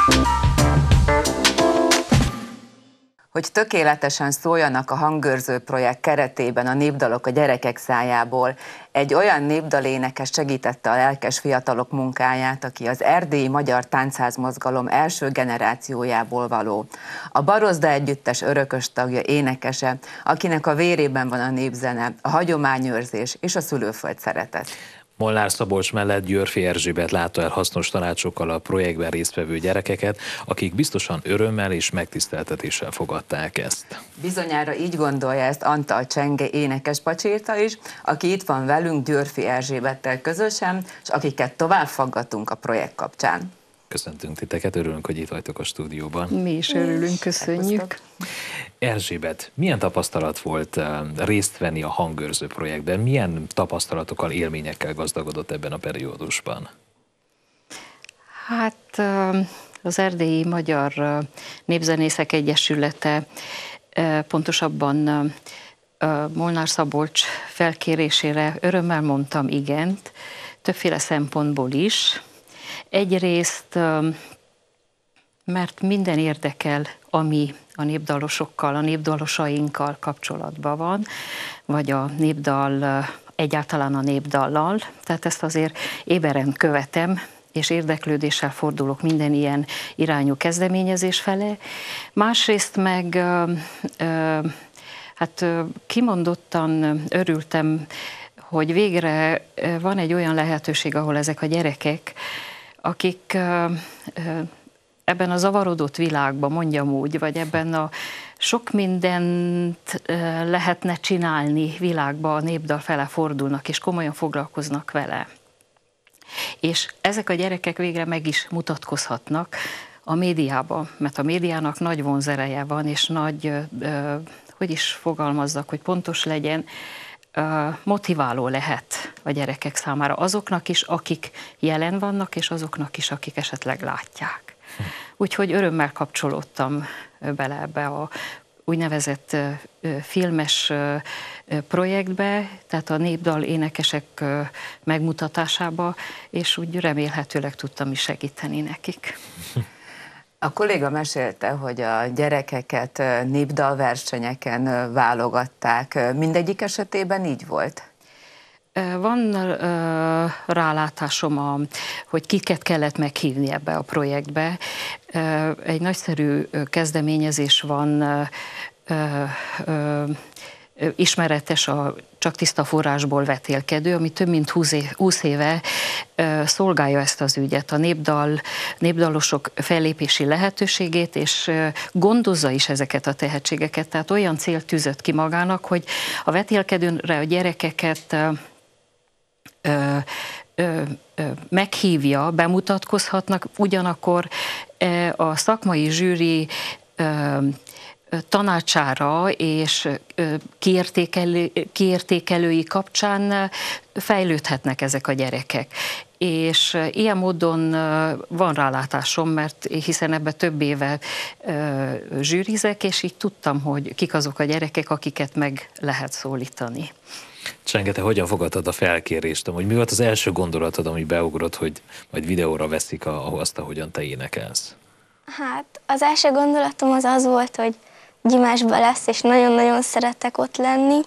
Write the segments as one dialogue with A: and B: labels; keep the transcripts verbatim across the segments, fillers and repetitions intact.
A: Hogy tökéletesen szóljanak a hangőrző projekt keretében a népdalok a gyerekek szájából, egy olyan népdalénekes segítette a lelkes fiatalok munkáját, aki az erdélyi magyar táncházmozgalom első generációjából való. A Barozda Együttes örökös tagja, énekese, akinek a vérében van a népzene, a hagyományőrzés és a szülőföld szeretet.
B: Molnár Szabolcs mellett Györffy Erzsébet látta el hasznos tanácsokkal a projektben résztvevő gyerekeket, akik biztosan örömmel és megtiszteltetéssel fogadták ezt.
A: Bizonyára így gondolja ezt Antal Csenge énekes pacsirta is, aki itt van velünk Györffy Erzsébettel közösen, és akiket tovább faggatunk a projekt kapcsán.
B: Köszöntünk titeket, örülünk, hogy itt vagytok a stúdióban.
C: Mi is örülünk, köszönjük.
B: Erzsébet, milyen tapasztalat volt részt venni a hangőrző projektben? Milyen tapasztalatokkal, élményekkel gazdagodott ebben a periódusban?
C: Hát az Erdélyi Magyar Népzenészek Egyesülete, pontosabban Molnár Szabolcs felkérésére örömmel mondtam igent, többféle szempontból is. Egyrészt, mert minden érdekel, ami a népdalosokkal, a népdalosainkkal kapcsolatban van, vagy a népdal, egyáltalán a népdallal. Tehát ezt azért éberen követem, és érdeklődéssel fordulok minden ilyen irányú kezdeményezés felé. Másrészt meg hát kimondottan örültem, hogy végre van egy olyan lehetőség, ahol ezek a gyerekek, akik ebben a zavarodott világban, mondjam úgy, vagy ebben a sok mindent lehetne csinálni világban, a népdal fele fordulnak, és komolyan foglalkoznak vele. És ezek a gyerekek végre meg is mutatkozhatnak a médiában, mert a médiának nagy vonzereje van, és nagy, hogy is fogalmazzak, hogy pontos legyen, motiváló lehet a gyerekek számára, azoknak is, akik jelen vannak, és azoknak is, akik esetleg látják. Úgyhogy örömmel kapcsolódtam bele ebbe a úgynevezett filmes projektbe, tehát a népdal énekesek megmutatásába, és úgy remélhetőleg tudtam is segíteni nekik.
A: A kolléga mesélte, hogy a gyerekeket népdalversenyeken válogatták. Mindegyik esetében így volt?
C: Van uh, rálátásom, a, hogy kiket kellett meghívni ebbe a projektbe. Uh, egy nagyszerű kezdeményezés van, uh, uh, ismeretes a Csak tiszta forrásból vetélkedő, ami több mint húsz éve szolgálja ezt az ügyet, a népdal, népdalosok fellépési lehetőségét, és gondozza is ezeket a tehetségeket. Tehát olyan célt tűzött ki magának, hogy a vetélkedőre a gyerekeket ö, ö, ö, meghívja, bemutatkozhatnak, ugyanakkor a szakmai zsűri ö, tanácsára és kiértékelő, kiértékelői kapcsán fejlődhetnek ezek a gyerekek. És ilyen módon van rálátásom, mert hiszen ebbe több éve zsűrizek, és így tudtam, hogy kik azok a gyerekek, akiket meg lehet szólítani.
B: Csenge, te hogyan fogadtad a felkérést? Hogy mi volt az első gondolatod, ami beugrott, hogy majd videóra veszik a, azt, ahogyan te énekelsz?
D: Hát az első gondolatom az az volt, hogy Gyimásban lesz, és nagyon-nagyon szeretek ott lenni,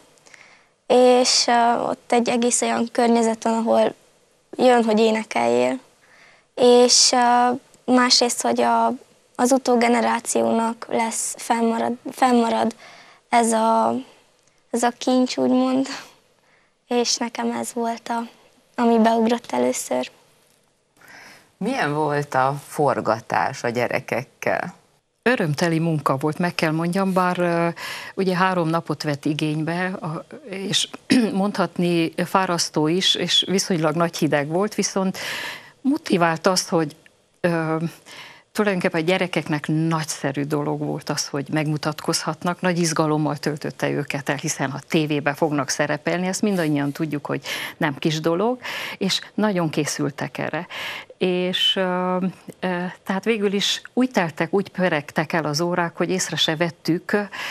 D: és uh, ott egy egész olyan környezet van, ahol jön, hogy énekeljél. És uh, másrészt, hogy a, az utógenerációnak lesz, fennmarad, fennmarad ez a, ez a kincs, úgymond, és nekem ez volt, a, ami beugrott először.
A: Milyen volt a forgatás a gyerekekkel?
C: Örömteli munka volt, meg kell mondjam, bár uh, ugye három napot vett igénybe, a, és mondhatni fárasztó is, és viszonylag nagy hideg volt, viszont motivált azt, hogy uh, tulajdonképpen a gyerekeknek nagyszerű dolog volt az, hogy megmutatkozhatnak, nagy izgalommal töltötte őket el, hiszen ha tévébe fognak szerepelni, ezt mindannyian tudjuk, hogy nem kis dolog, és nagyon készültek erre. És uh, uh, tehát végül is úgy teltek, úgy pöregtek el az órák, hogy észre se vettük, uh,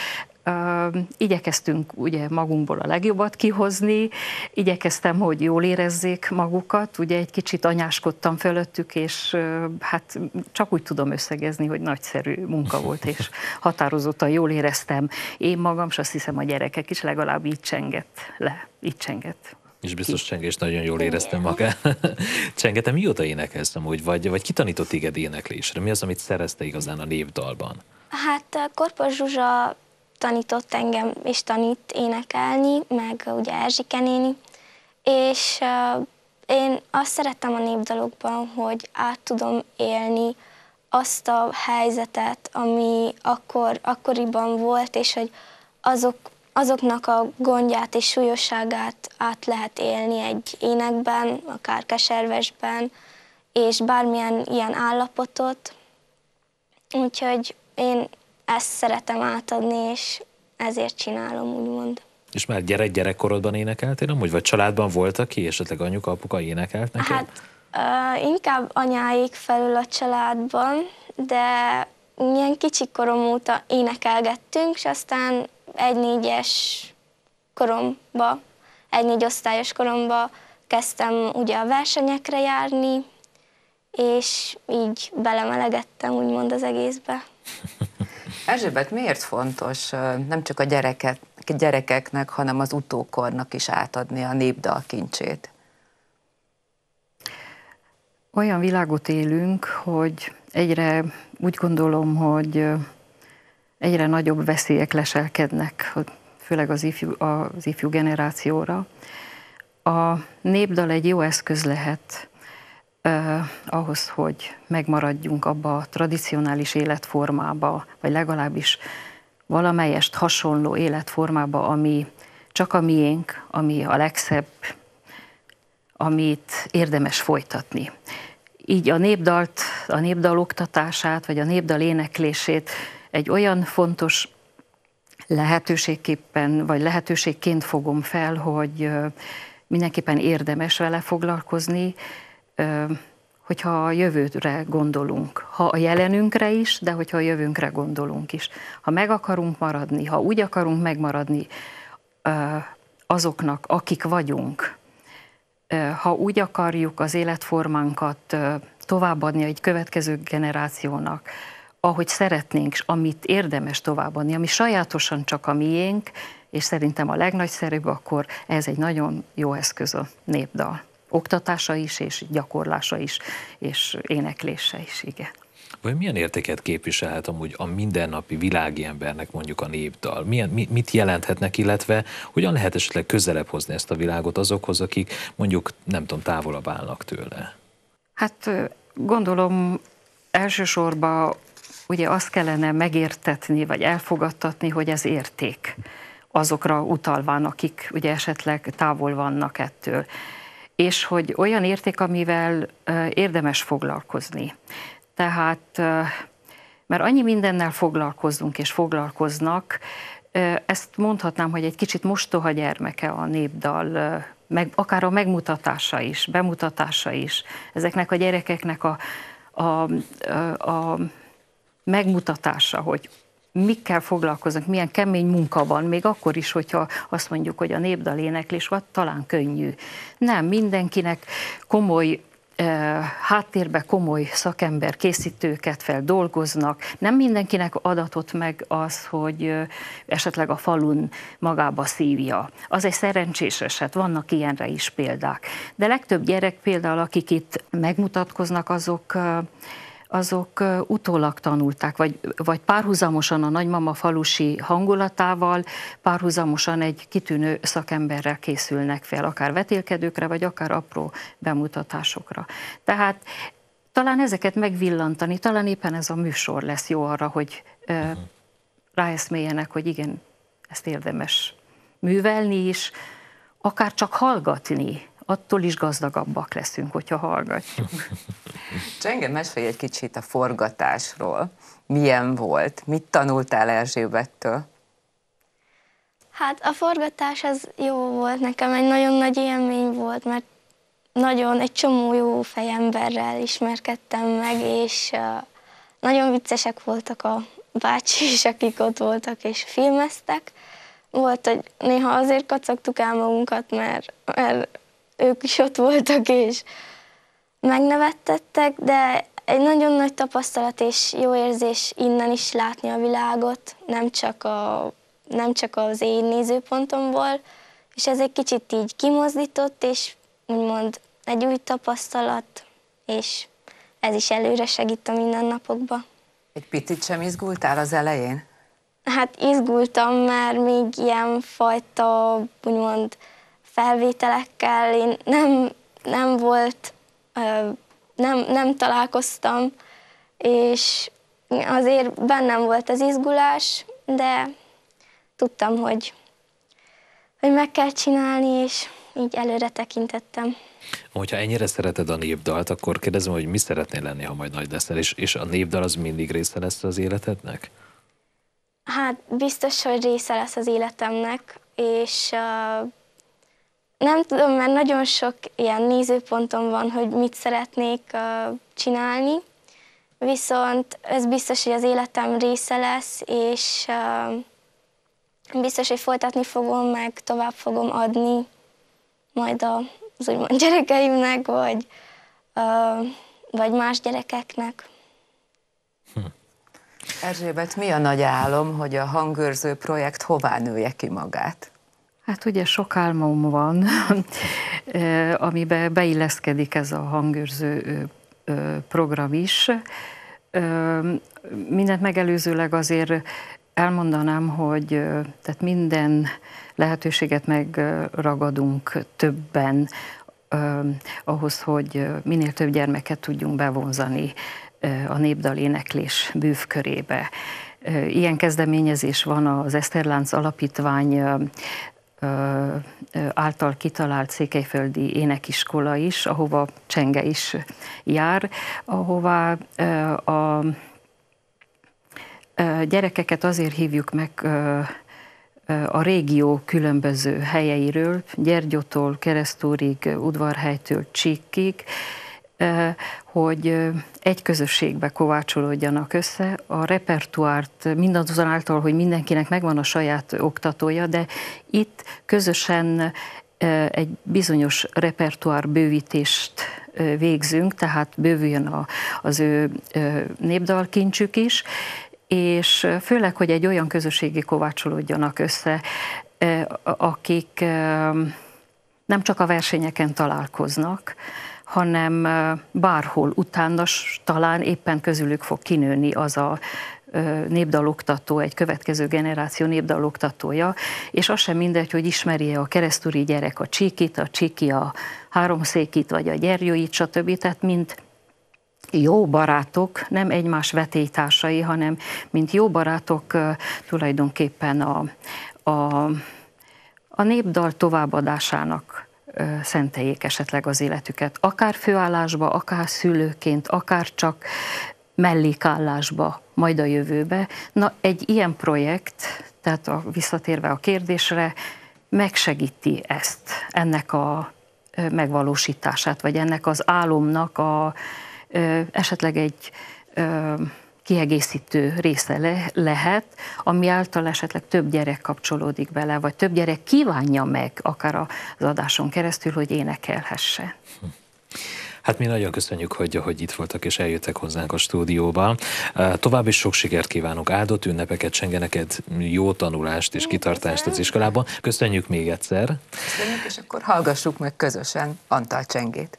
C: igyekeztünk ugye magunkból a legjobbat kihozni, igyekeztem, hogy jól érezzék magukat, ugye egy kicsit anyáskodtam fölöttük, és hát csak úgy tudom összegezni, hogy nagyszerű munka volt, és határozottan jól éreztem én magam, és azt hiszem a gyerekek is legalább így csengett le, így csengett.
B: És biztos Csenge is nagyon jól éreztem magát. Csenge, te mióta énekelsz amúgy, vagy, vagy ki tanított téged éneklésre? Mi az, amit szerezte igazán a népdalban?
D: Hát Korpos Zsuzsa tanított engem, és tanít énekelni, meg ugye Erzsike néni, és uh, én azt szerettem a népdalokban, hogy át tudom élni azt a helyzetet, ami akkor, akkoriban volt, és hogy azok, azoknak a gondját és súlyosságát át lehet élni egy énekben, akár keservesben, és bármilyen ilyen állapotot. Úgyhogy én ezt szeretem átadni, és ezért csinálom, úgymond.
B: És már gyerek-gyerekkorodban énekeltél amúgy? Vagy családban volt, aki esetleg anyuka, apuka énekelt neked?
D: Hát uh, inkább anyáik felül a családban, de ilyen kicsi korom óta énekelgettünk, és aztán egy-négyes koromba, egy-négy osztályos koromba kezdtem ugye a versenyekre járni, és így belemelegettem úgymond az egészbe.
A: Erzsébet, miért fontos nem csak a gyereket, gyerekeknek, hanem az utókornak is átadni a népdal kincsét?
C: Olyan világot élünk, hogy egyre úgy gondolom, hogy egyre nagyobb veszélyek leselkednek, főleg az ifjú, az ifjú generációra. A népdal egy jó eszköz lehet eh, ahhoz, hogy megmaradjunk abba a tradicionális életformába, vagy legalábbis valamelyest hasonló életformába, ami csak a miénk, ami a legszebb, amit érdemes folytatni. Így a népdalt, a népdal oktatását, vagy a népdal éneklését egy olyan fontos lehetőségképpen, vagy lehetőségként fogom fel, hogy mindenképpen érdemes vele foglalkozni, hogyha a jövőre gondolunk, ha a jelenünkre is, de hogyha a jövőnkre gondolunk is. Ha meg akarunk maradni, ha úgy akarunk megmaradni azoknak, akik vagyunk, ha úgy akarjuk az életformánkat továbbadni egy következő generációnak, ahogy szeretnénk, és amit érdemes továbbadni, ami sajátosan csak a miénk, és szerintem a legnagyszerűbb, akkor ez egy nagyon jó eszköz a népdal. Oktatása is, és gyakorlása is, és éneklése is, igen.
B: Vagy milyen értéket képviselhet amúgy a mindennapi világi embernek mondjuk a népdal? Milyen, mit jelenthetnek, illetve hogyan lehet esetleg közelebb hozni ezt a világot azokhoz, akik mondjuk, nem tudom, távolabb állnak tőle?
C: Hát gondolom elsősorban ugye azt kellene megértetni, vagy elfogadtatni, hogy ez érték azokra utalván, akik ugye esetleg távol vannak ettől. És hogy olyan érték, amivel érdemes foglalkozni. Tehát, mert annyi mindennel foglalkozunk és foglalkoznak, ezt mondhatnám, hogy egy kicsit mostoha gyermeke a népdal, meg, akár a megmutatása is, bemutatása is. Ezeknek a gyerekeknek a, a, a megmutatása, hogy mikkel foglalkoznak, milyen kemény munka van, még akkor is, hogyha azt mondjuk, hogy a népdal éneklés vagy talán könnyű. Nem, mindenkinek komoly háttérbe komoly szakember készítőket fel dolgoznak. Nem mindenkinek adatot meg az, hogy esetleg a falun magába szívja. Az egy szerencsés eset, vannak ilyenre is példák. De legtöbb gyerek például, akik itt megmutatkoznak, azok azok utólag tanulták, vagy, vagy párhuzamosan a nagymama falusi hangulatával, párhuzamosan egy kitűnő szakemberrel készülnek fel, akár vetélkedőkre, vagy akár apró bemutatásokra. Tehát talán ezeket megvillantani, talán éppen ez a műsor lesz jó arra, hogy uh-huh. ráeszméljenek, hogy igen, ezt érdemes művelni is, akár csak hallgatni, attól is gazdagabbak leszünk, hogyha hallgatjuk.
A: Csenge, mesélj egy kicsit a forgatásról. Milyen volt? Mit tanultál Erzsébettől?
D: Hát a forgatás az jó volt, nekem egy nagyon nagy élmény volt, mert nagyon egy csomó jó fejemberrel ismerkedtem meg, és uh, nagyon viccesek voltak a bácsi is, akik ott voltak és filmeztek. Volt, hogy néha azért kacagtuk el magunkat, mert, mert ők is ott voltak és megnevettettek, de egy nagyon nagy tapasztalat és jó érzés innen is látni a világot, nem csak, a, nem csak az én nézőpontomból, és ez egy kicsit így kimozdított, és úgymond egy új tapasztalat, és ez is előre segít a mindennapokba.
A: Egy picit sem izgultál az elején?
D: Hát izgultam, mert még ilyen fajta, úgymond felvételekkel én nem, nem volt, nem, nem találkoztam, és azért bennem volt az izgulás, de tudtam, hogy, hogy meg kell csinálni, és így előre tekintettem.
B: Hogyha ennyire szereted a népdalt, akkor kérdezem, hogy mi szeretnél lenni, ha majd nagy leszel, és, és a népdal az mindig része lesz az életednek?
D: Hát biztos, hogy része lesz az életemnek, és uh, nem tudom, mert nagyon sok ilyen nézőpontom van, hogy mit szeretnék uh, csinálni, viszont ez biztos, hogy az életem része lesz, és uh, biztos, hogy folytatni fogom, meg tovább fogom adni majd az úgymond gyerekeimnek, vagy, uh, vagy más gyerekeknek.
A: Hm. Erzsébet, mi a nagy álom, hogy a hangőrző projekt hová nője ki magát?
C: Hát ugye sok álmom van, amiben beilleszkedik ez a hangőrző program is. Mindent megelőzőleg azért elmondanám, hogy tehát minden lehetőséget megragadunk többen ahhoz, hogy minél több gyermeket tudjunk bevonzani a népdaléneklés bűvkörébe. Ilyen kezdeményezés van az Eszterlánc Alapítvány által kitalált székelyföldi énekiskola is, ahova Csenge is jár, ahová a gyerekeket azért hívjuk meg a régió különböző helyeiről, Gyergyótól, Keresztúrig, Udvarhelytől, Csíkig, hogy egy közösségbe kovácsolódjanak össze. A repertoárt mindazonáltal, hogy mindenkinek megvan a saját oktatója, de itt közösen egy bizonyos repertoár bővítést végzünk, tehát bővüljön az ő népdalkincsük is, és főleg, hogy egy olyan közösségi kovácsolódjanak össze, akik nem csak a versenyeken találkoznak, hanem bárhol utána talán éppen közülük fog kinőni az a népdaloktató, egy következő generáció népdaloktatója, és az sem mindegy, hogy ismerje a keresztúri gyerek a csíkit, a csíki a háromszékit, vagy a gyergyóit, stb. Tehát mint jó barátok, nem egymás vetélytársai, hanem mint jó barátok tulajdonképpen a, a, a népdal továbbadásának szenteljék esetleg az életüket. Akár főállásba, akár szülőként, akár csak mellékállásba, majd a jövőbe. Na, egy ilyen projekt, tehát a, visszatérve a kérdésre, megsegíti ezt, ennek a megvalósítását, vagy ennek az álomnak a esetleg egy kiegészítő része le, lehet, ami által esetleg több gyerek kapcsolódik bele, vagy több gyerek kívánja meg, akár az adáson keresztül, hogy énekelhessen.
B: Hát mi nagyon köszönjük, hogy, hogy itt voltak és eljöttek hozzánk a stúdióba. További sok sikert kívánunk, áldott ünnepeket, Csenge, neked jó tanulást és kitartást az iskolában. Köszönjük még egyszer.
A: Köszönjük, és akkor hallgassuk meg közösen Antal Csengét.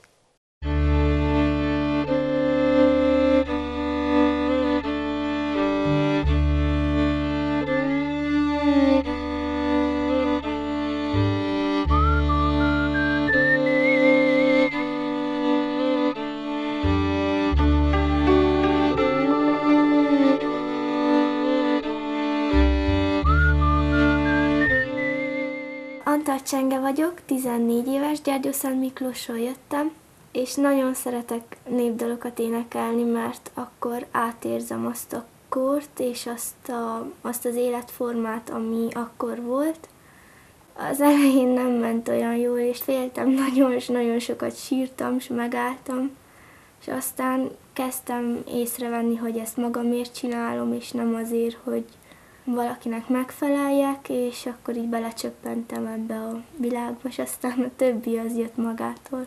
E: Antal Csenge vagyok, tizennégy éves, Gyergyószent Miklósról jöttem, és nagyon szeretek népdalokat énekelni, mert akkor átérzem azt a kort és azt, a, azt az életformát, ami akkor volt. Az elején nem ment olyan jól, és féltem nagyon, és nagyon sokat sírtam, és megálltam, És aztán kezdtem észrevenni, hogy ezt magamért csinálom, és nem azért, hogy valakinek megfeleljek, és akkor így belecsöppentem ebbe a világba, és aztán a többi az jött magától.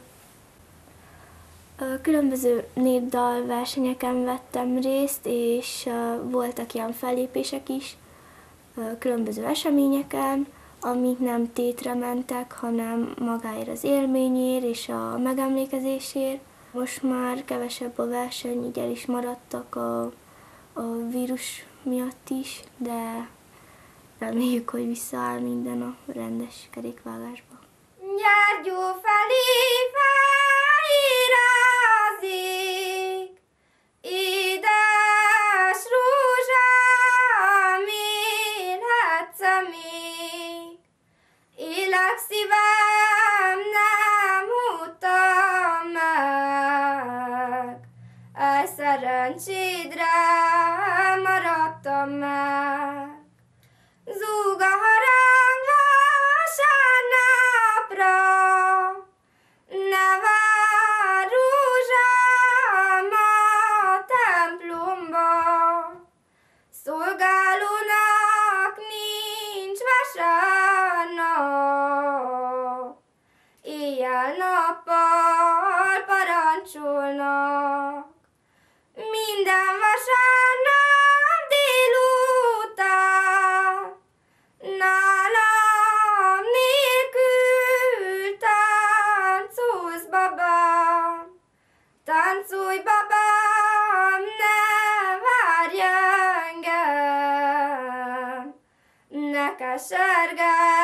E: Különböző népdalversenyeken vettem részt, és voltak ilyen fellépések is, különböző eseményeken, amik nem tétre mentek, hanem magáért az élményért és a megemlékezésért. Most már kevesebb a verseny, így el is maradtak a, a vírus miatt is, de reméljük, hogy visszaáll minden a rendes kerékvágásba.
F: Gyergyó felé felírázik, édes rózsám, élhetsz még. Élek szívem, nem húztam meg, egy szerencsédre maradtam meg. Zúg a harang vasárnapra, ne vár rózsám a templomba. Szolgálónak nincs vasárnap, éjjel-nappal parancsolnak. Minden vasárnap délután nálam nélkül táncolsz, babám. Táncolj, babám, ne várj engem, ne kesergess